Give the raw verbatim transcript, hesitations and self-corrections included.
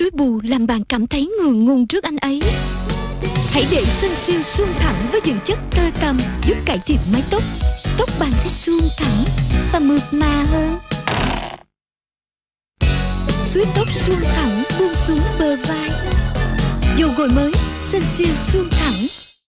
rối bù làm bạn cảm thấy ngượng ngùng trước anh ấy. Hãy để Sunsilk suôn thẳng với dưỡng chất tơ tằm giúp cải thiện mái tóc. Tóc bạn sẽ suôn thẳng và mượt mà hơn. Suối tóc suôn thẳng buông xuống bờ vai. Dầu gội mới Sunsilk suôn thẳng.